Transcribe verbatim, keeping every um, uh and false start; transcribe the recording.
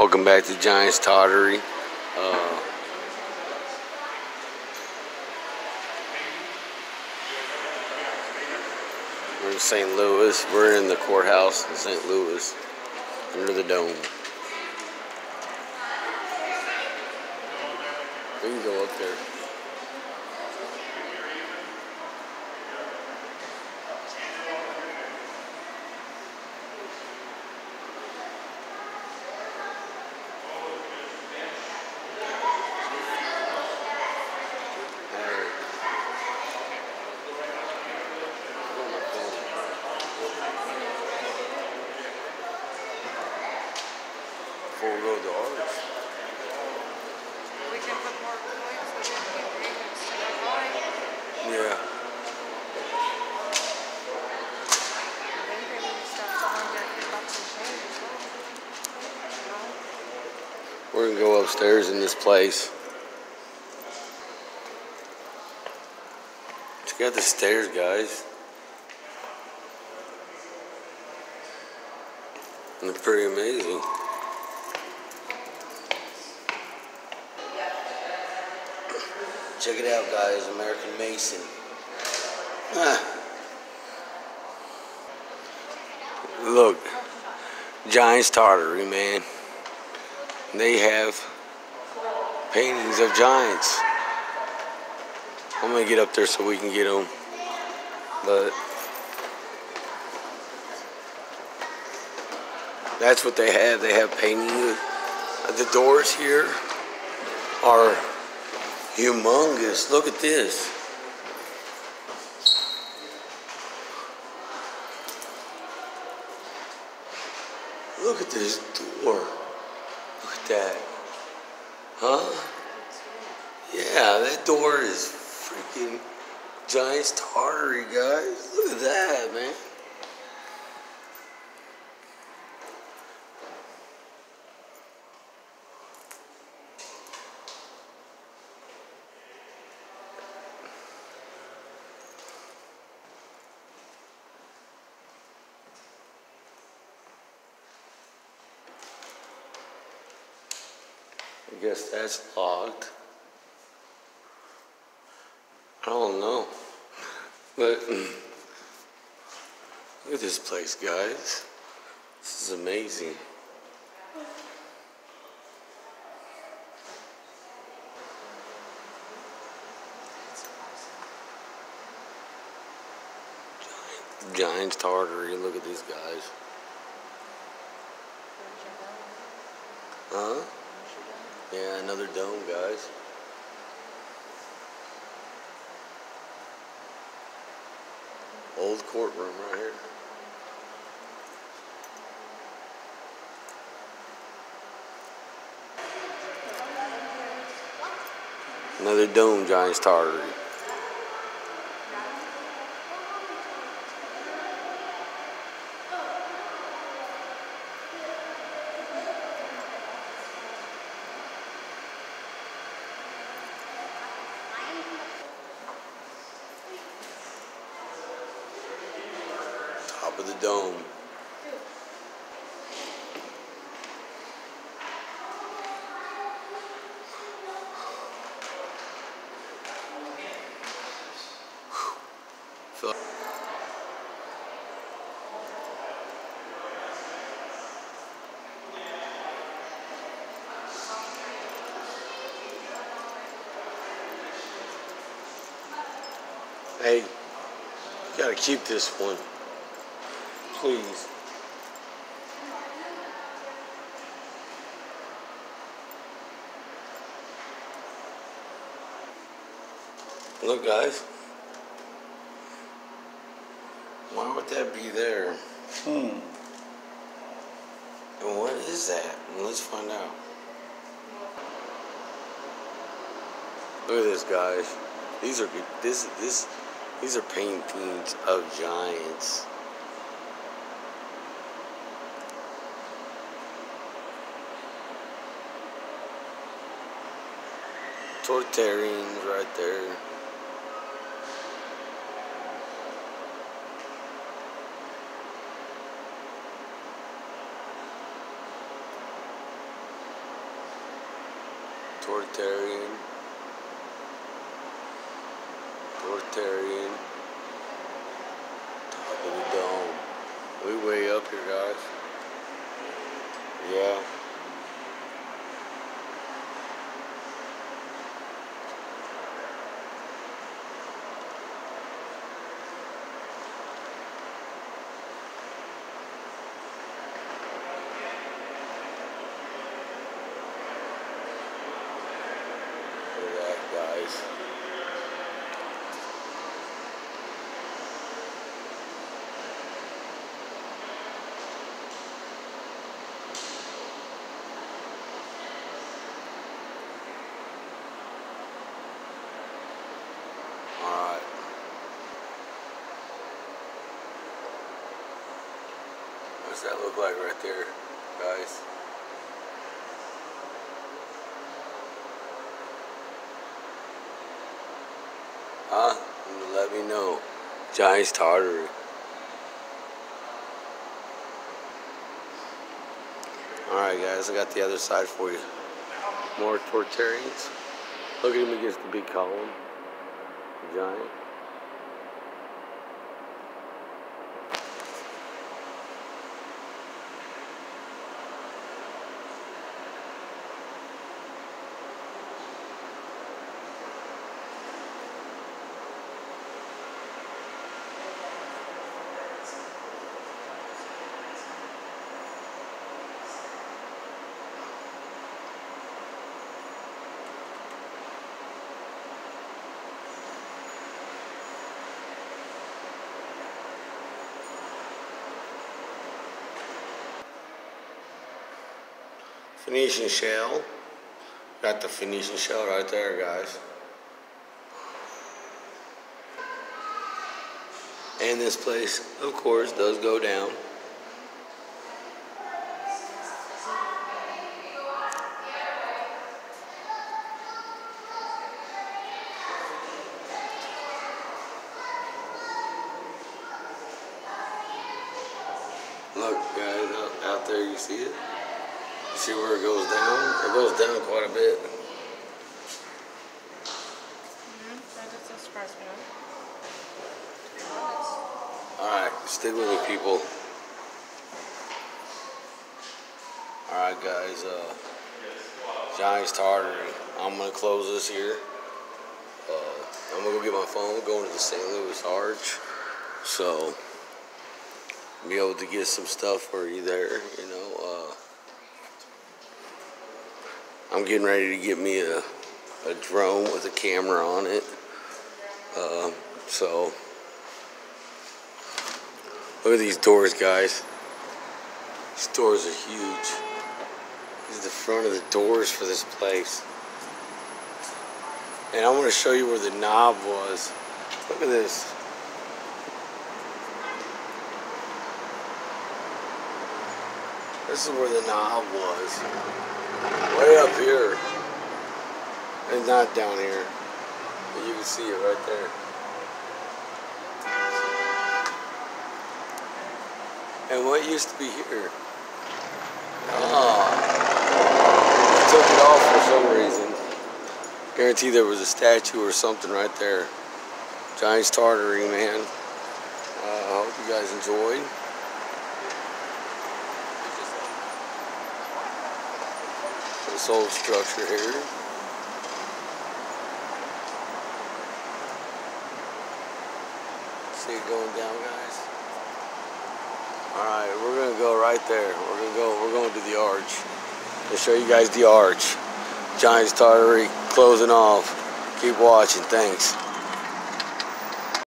Welcome back to Giants Tottery. Uh, we're in Saint Louis. We're in the courthouse in Saint Louis, under the dome. We can go up there. Before we go to ours. We can put more points so we can keep agents to go by. Yeah. Then maybe stuff to one get a few bucks and change as well. You know? We're gonna go upstairs in this place. Check out the stairs, guys. They're pretty amazing. Check it out, guys. American Mason. Ah. Look, Giants Tottery, man. They have paintings of giants. I'm gonna get up there so we can get them, but that's what they have. They have paintings. The doors here are humongous. Look at this. Look at this door. Look at that. Huh? Yeah, that door is freaking Giants Tottery, guys. Look at that, man. I guess that's locked. I don't know. But look at this place, guys. This is amazing. Giant, Giants Tottery. Look at these guys. Huh? Yeah, another dome, guys. Old courtroom right here. Another dome, Giants Tottery. Top of the dome. Whew. Hey, you gotta keep this one. Please. Look, guys. Why would that be there? Hmm. And what is that? Let's find out. Look at this, guys. These are good. This this these are paintings of giants. Tortarians right there. Tortarian. Tortarian. Top of the dome. We way up here, guys. Yeah. Look at that, guys. Alright. What's that look like right there, guys? Huh? Let me know. Giants Tartary. Alright guys, I got the other side for you. More Tortarians. Look at him against the big column. Giant. Phoenician shell. Got the Phoenician shell right there, guys. And this place, of course, does go down. Look, guys, out, out there, you see it? See where it goes down? It goes down quite a bit. Mm-hmm. That doesn't surprise me. Alright, stick with me, people. Alright, guys, uh, Giants Tartary. I'm going to close this here. Uh, I'm going to go get my phone, going to the Saint Louis Arch. So, be able to get some stuff for you there, you know. Uh, I'm getting ready to get me a, a drone with a camera on it. Uh, so, look at these doors, guys. These doors are huge. This is the front of the doors for this place. And I want to show you where the knob was. Look at this. This is where the knob was. Way up here. And not down here. But you can see it right there. And what used to be here? Oh. I took it off for some reason. Guarantee there was a statue or something right there. Giants Tartary, man. I uh, hope you guys enjoyed. This old structure here. See it going down, guys? Alright, we're gonna go right there. We're gonna go we're going to the arch. I'll show you guys the arch. Giants Tartary closing off. Keep watching, thanks.